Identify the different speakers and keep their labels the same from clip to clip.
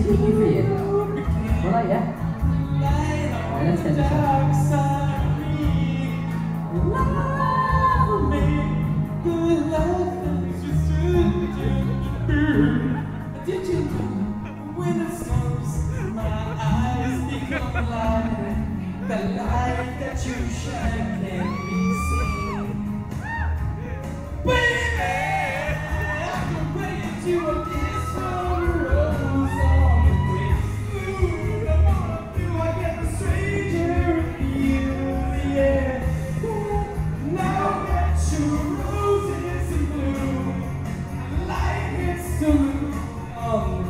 Speaker 1: cheeky for you. Well, like, yeah. Alright, let's finish it.
Speaker 2: Did you know when it snows, my eyes become lighter? The light that you shine can't be seen. Baby, I can bring it to a kiss from a rose on the grave. Ooh, the more I do, I get the stranger appeal, yeah. Now that your roses in bloom, light hits the moon on the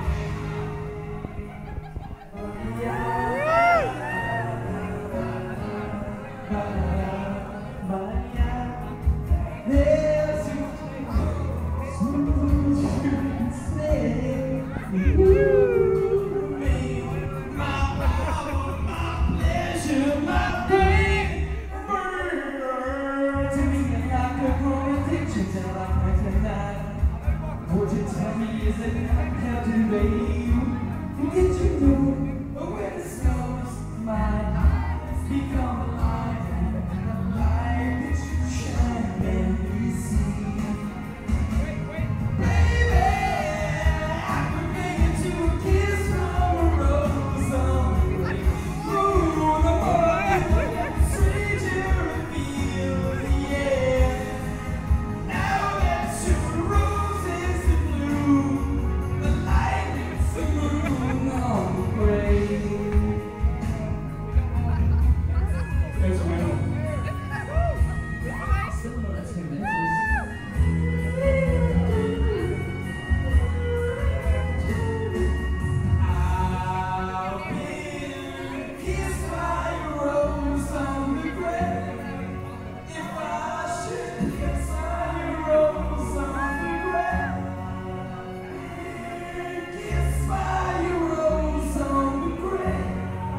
Speaker 2: Would you tell me, is it not how to babe? Did you know when it snows, my eyes become alive, and the light that you shine can be seen? Baby, I can make it to a kiss from a rose on the grave. Ooh, the more I do, the stranger it feels, yeah. Now that your rose is in bloom, the light hits the moon on the grave. There's my own.
Speaker 1: Still another 2 minutes.
Speaker 2: I've been kissed by a rose on the grave. If I should kiss by a rose on the grave, kissed by a rose on the grave,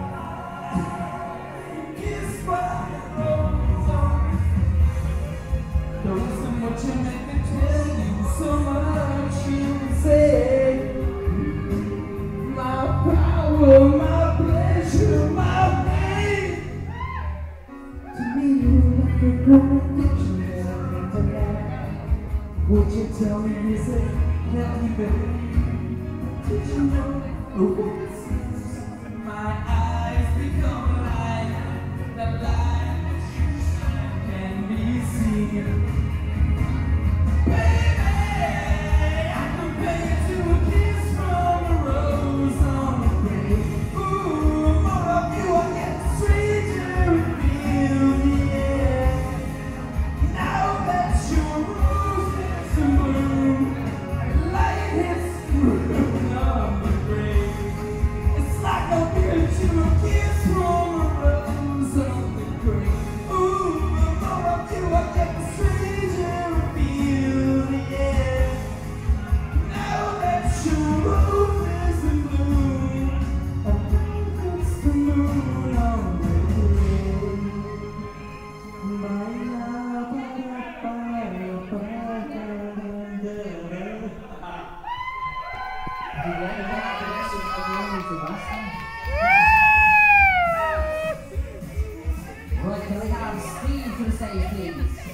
Speaker 2: kissed by a rose on the grave. There isn't much you make me tell you, so much you can say. My power, my pleasure, my pain. To me, you look a contradiction that I can't deny. Would you tell me is it healthy, baby? Did you know when it snows, my eyes become light, the light that you shine can be seen? Baby, I can pay you to a kiss from a rose on the grave. Ooh, more of you, I get stranger it feels, yeah. Now that your rose is in bloom, light hits the moon on the grave. It's like I'm giving you a kiss from a rose on the grave. Ooh, more of you, I get the stranger it feels, yeah. Now that your rose is in bloom, it's the moon on the grave. My love,
Speaker 1: You read about the rest of the last time? Right, can we have Steve to the stage, please?